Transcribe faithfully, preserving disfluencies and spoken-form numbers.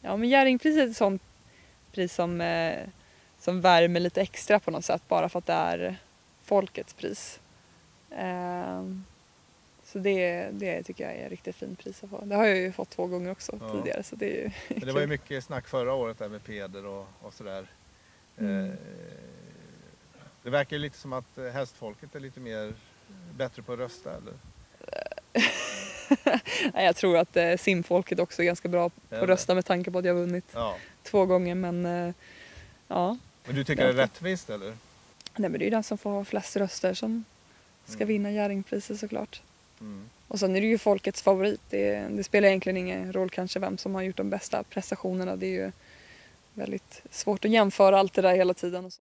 ja, men Jerringpriset är ett sånt pris som, eh, som värmer lite extra på något sätt. Bara för att det är folkets pris. Eh, så det, det tycker jag är ett riktigt fint pris att få. Det har jag ju fått två gånger också ja. tidigare. Så det, är ju men det var ju mycket snack förra året där med Peder och, och sådär. Mm. Eh, det verkar ju lite som att hästfolket är lite mer bättre på att rösta, eller? Nej, jag tror att eh, simfolket också är ganska bra på att rösta med tanke på att jag har vunnit ja. två gånger. Men eh, ja. Men du tycker det är rättvist, eller? Nej, men det är ju den som får flest röster som ska mm. vinna Jerringpriset såklart. Mm. Och sen är det ju folkets favorit. Det, det spelar egentligen ingen roll kanske vem som har gjort de bästa prestationerna. Det är ju väldigt svårt att jämföra allt det där hela tiden.